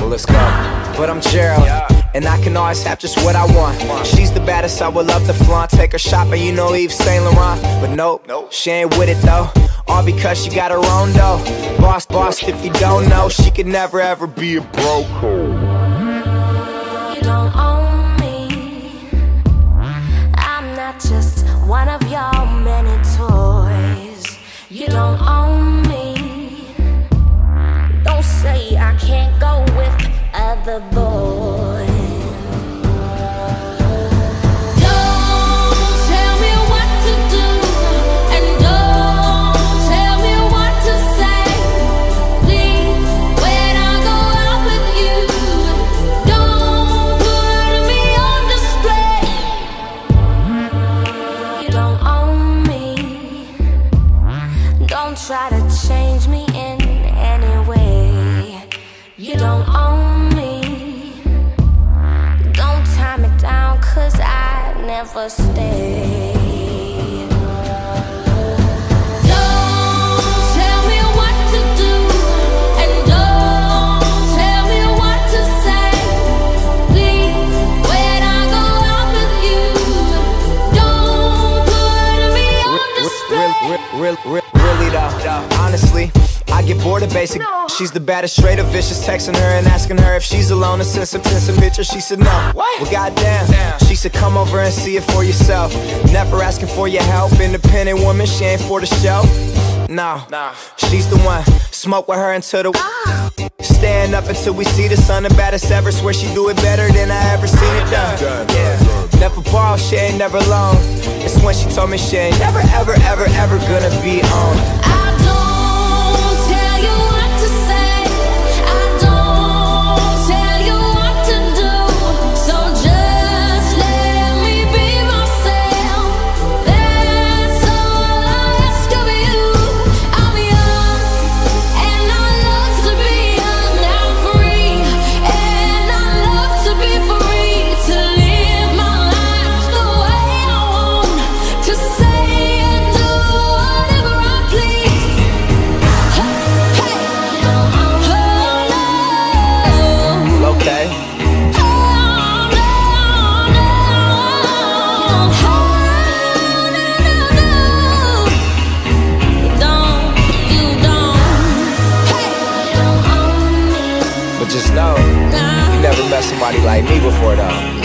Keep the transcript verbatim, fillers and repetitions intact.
let's go. But I'm Gerald, and I can always have just what I want. She's the baddest, I would love to flaunt. Take her shopping, you know Yves Saint Laurent. But nope, she ain't with it though. All because she got her own dough. Boss, boss, if you don't know, she could never ever be a broke. You don't own me. I'm not just one of your many toys. You don't own me. Don't say I can't go with other boys. Don't tell me what to do, and don't tell me what to say. Please, when I go out with you, don't put me on display. You don't own me. Don't try to change me in any way. You don't own me. Don't tie me down, cause I never stay. Don't tell me what to do, and don't tell me what to say. Please, when I go out with you, don't put me on display. Really, really, really though, honestly, I get bored of basic. She's the baddest, straight up vicious. Texting her and asking her if she's alone and send some, send some pictures. She said no. Well, goddamn. She said come over and see it for yourself. Never asking for your help. Independent woman, she ain't for the shelf. No, she's the one. Smoke with her until the stand up until we see the sun. The baddest ever. Swear she do it better than I ever seen it done. Yeah. Never borrow, she ain't never alone. It's when she told me she ain't never, ever, ever, ever gonna be on. I don't tell you what to say. I don't tell you what to do. So just let me be myself. That's all I ask of you. I'm young and I love to be young. I'm free and I love to be free. To live my life the way I want. To say and do whatever I please. Hey, oh no. Okay. Oh no, no. Oh no, no, no. You don't, you don't. Hey, you don't own me. But just know, you never met somebody like me before though.